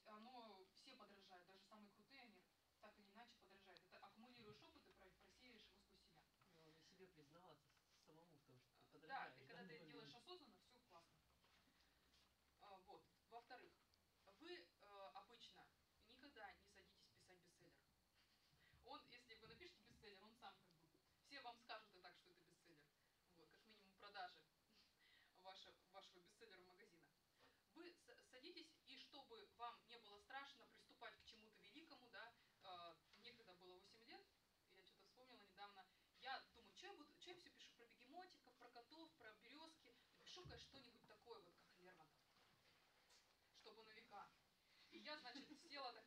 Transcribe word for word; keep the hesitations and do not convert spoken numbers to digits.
оно все подражают, даже самые крутые они так или иначе подражают. Это аккумулируешь опыт и просеешь его сквозь себя. Главное себе признаваться самому в том, что ты Да, подражаешь. и когда ты это делаешь осознанно, все классно. Вот. Во-вторых, вы обычно никогда не садитесь писать бестселлер. Он, если вы напишете бестселлер, он сам как бы, все вам скажут и так, что это бестселлер. Вот, как минимум продажи вашего, вашего бестселлера магазина. Вы садитесь, и чтобы вам не было страшно приступать к чему-то великому, да, э, мне когда было восемь лет, я что-то вспомнила недавно, я думаю, что я буду, что я все пишу про бегемотиков, про котов, про березки, напишу-ка что-нибудь такое, вот как Лермонтов, чтобы на века. И я, значит, села